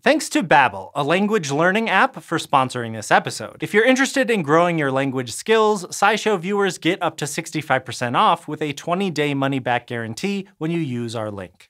Thanks to Babbel, a language learning app, for sponsoring this episode. If you're interested in growing your language skills, SciShow viewers get up to 65% off with a 20-day money-back guarantee when you use our link.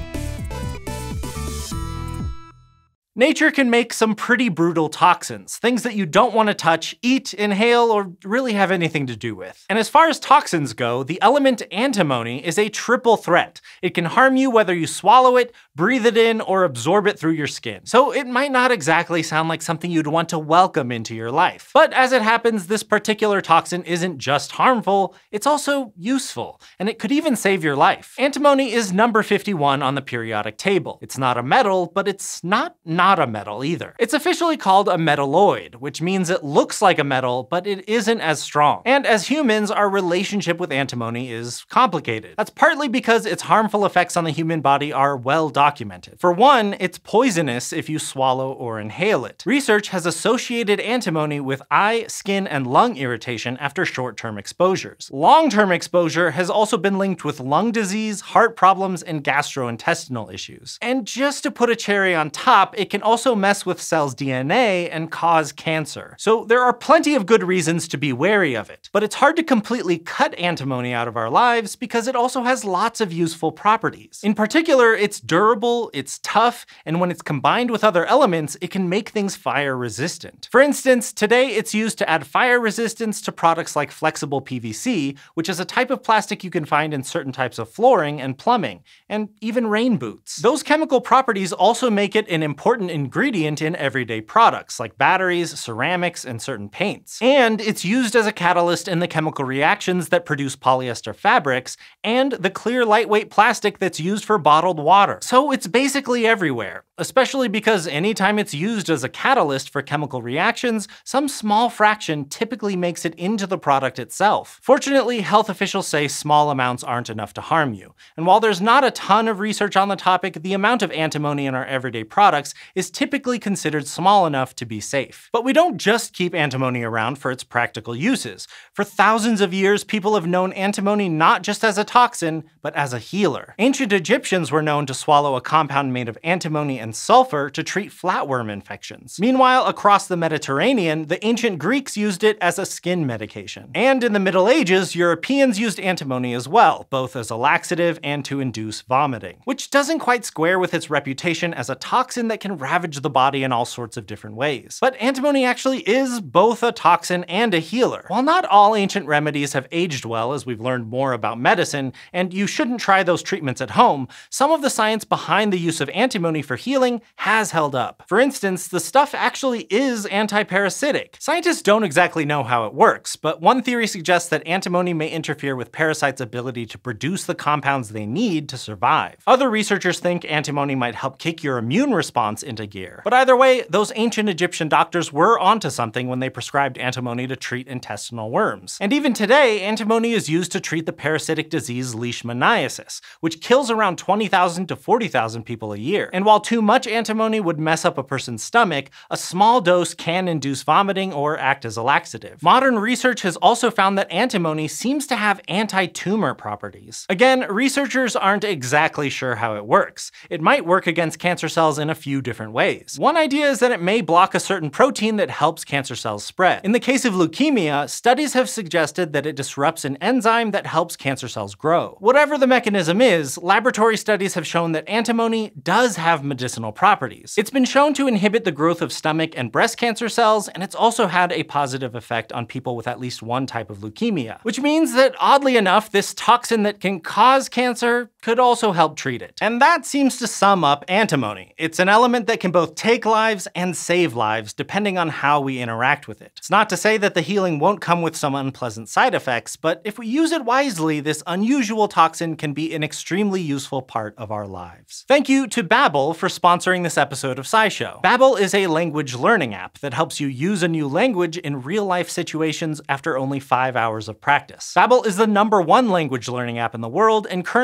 Nature can make some pretty brutal toxins, things that you don't want to touch, eat, inhale, or really have anything to do with. And as far as toxins go, the element antimony is a triple threat. It can harm you whether you swallow it, breathe it in, or absorb it through your skin. So it might not exactly sound like something you'd want to welcome into your life. But as it happens, this particular toxin isn't just harmful, it's also useful, and it could even save your life. Antimony is number 51 on the periodic table. It's not a metal, but it's not a metal either. It's officially called a metalloid, which means it looks like a metal, but it isn't as strong. And as humans, our relationship with antimony is complicated. That's partly because its harmful effects on the human body are well documented. For one, it's poisonous if you swallow or inhale it. Research has associated antimony with eye, skin, and lung irritation after short-term exposures. Long-term exposure has also been linked with lung disease, heart problems, and gastrointestinal issues. And just to put a cherry on top, it can also mess with cells' DNA and cause cancer. So there are plenty of good reasons to be wary of it. But it's hard to completely cut antimony out of our lives because it also has lots of useful properties. In particular, it's durable, it's tough, and when it's combined with other elements, it can make things fire resistant. For instance, today it's used to add fire resistance to products like flexible PVC, which is a type of plastic you can find in certain types of flooring and plumbing, and even rain boots. Those chemical properties also make it an important ingredient in everyday products like batteries, ceramics, and certain paints. And it's used as a catalyst in the chemical reactions that produce polyester fabrics and the clear lightweight plastic that's used for bottled water. So it's basically everywhere, especially because anytime it's used as a catalyst for chemical reactions, some small fraction typically makes it into the product itself. Fortunately, health officials say small amounts aren't enough to harm you. And while there's not a ton of research on the topic, the amount of antimony in our everyday products is typically considered small enough to be safe. But we don't just keep antimony around for its practical uses. For thousands of years, people have known antimony not just as a toxin, but as a healer. Ancient Egyptians were known to swallow a compound made of antimony and sulfur to treat flatworm infections. Meanwhile, across the Mediterranean, the ancient Greeks used it as a skin medication. And in the Middle Ages, Europeans used antimony as well, both as a laxative and to induce vomiting, which doesn't quite square with its reputation as a toxin that can ravage the body in all sorts of different ways. But antimony actually is both a toxin and a healer. While not all ancient remedies have aged well as we've learned more about medicine, and you shouldn't try those treatments at home, some of the science behind the use of antimony for healing has held up. For instance, the stuff actually is anti-parasitic. Scientists don't exactly know how it works, but one theory suggests that antimony may interfere with parasites' ability to produce the compounds they need to survive. Other researchers think antimony might help kick your immune response into gear. But either way, those ancient Egyptian doctors were onto something when they prescribed antimony to treat intestinal worms. And even today, antimony is used to treat the parasitic disease leishmaniasis, which kills around 20,000 to 40,000 people a year. And while too much antimony would mess up a person's stomach, a small dose can induce vomiting or act as a laxative. Modern research has also found that antimony seems to have anti-tumor properties. Again, researchers aren't exactly sure how it works. It might work against cancer cells in a few different ways. One idea is that it may block a certain protein that helps cancer cells spread. In the case of leukemia, studies have suggested that it disrupts an enzyme that helps cancer cells grow. Whatever the mechanism is, laboratory studies have shown that antimony does have medicinal properties. It's been shown to inhibit the growth of stomach and breast cancer cells, and it's also had a positive effect on people with at least one type of leukemia, which means that, oddly enough, this toxin that can cause cancer could also help treat it. And that seems to sum up antimony. It's an element that can both take lives and save lives, depending on how we interact with it. It's not to say that the healing won't come with some unpleasant side effects, but if we use it wisely, this unusual toxin can be an extremely useful part of our lives. Thank you to Babbel for sponsoring this episode of SciShow. Babbel is a language learning app that helps you use a new language in real-life situations after only 5 hours of practice. Babbel is the #1 language learning app in the world and currently offers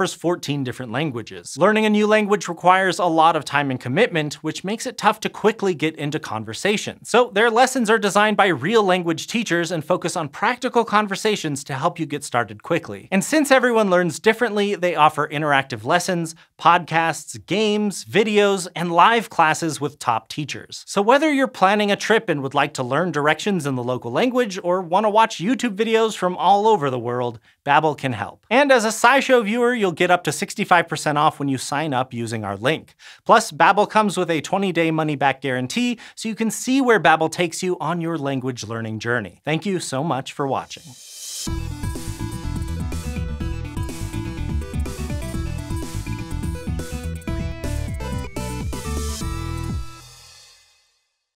covers 14 different languages. Learning a new language requires a lot of time and commitment, which makes it tough to quickly get into conversation. So their lessons are designed by real language teachers and focus on practical conversations to help you get started quickly. And since everyone learns differently, they offer interactive lessons, podcasts, games, videos, and live classes with top teachers. So whether you're planning a trip and would like to learn directions in the local language, or want to watch YouTube videos from all over the world, Babbel can help. And as a SciShow viewer, you'll get up to 65% off when you sign up using our link. Plus, Babbel comes with a 20-day money-back guarantee, so you can see where Babbel takes you on your language learning journey. Thank you so much for watching.